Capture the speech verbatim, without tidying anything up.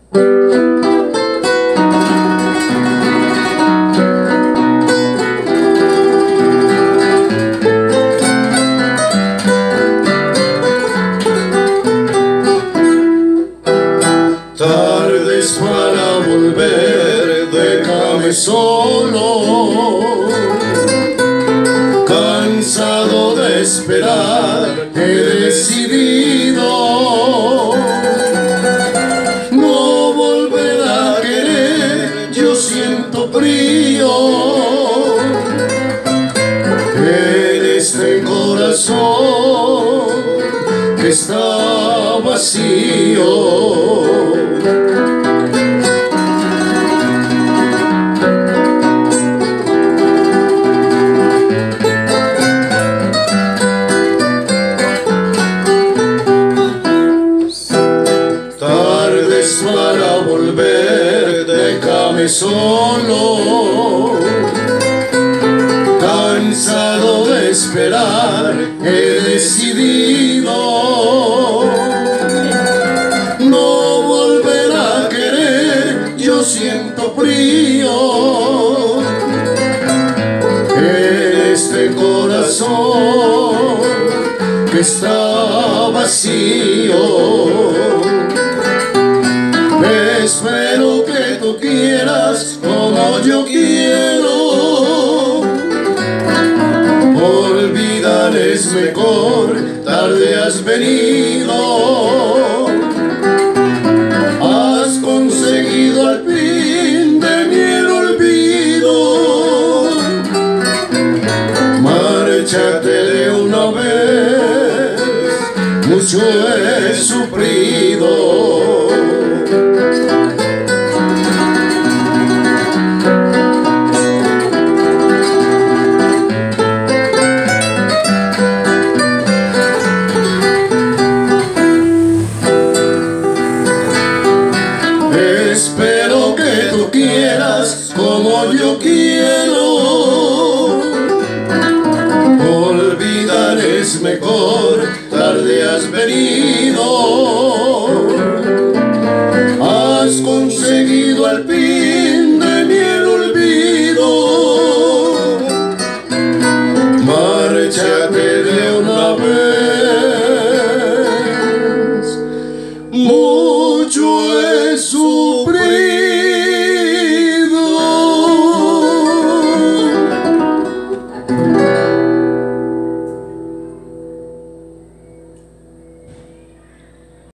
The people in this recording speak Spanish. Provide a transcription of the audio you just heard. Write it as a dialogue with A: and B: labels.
A: Tardes para volver, déjame solo, cansado de esperar, he decidido no volver a querer. Yo siento frío en este corazón que está vacío. Tardes para volver, déjame solo, cansado de esperar, he decidido no volver a querer. Yo siento frío en este corazón que está vacío. Espero que tú quieras como yo quiero. Olvidar es mejor, tarde has venido. Has conseguido al fin de mi olvido. Márchate de una vez, mucho he sufrido. Espero que tú quieras como yo quiero. Olvidar es mejor, tarde has venido.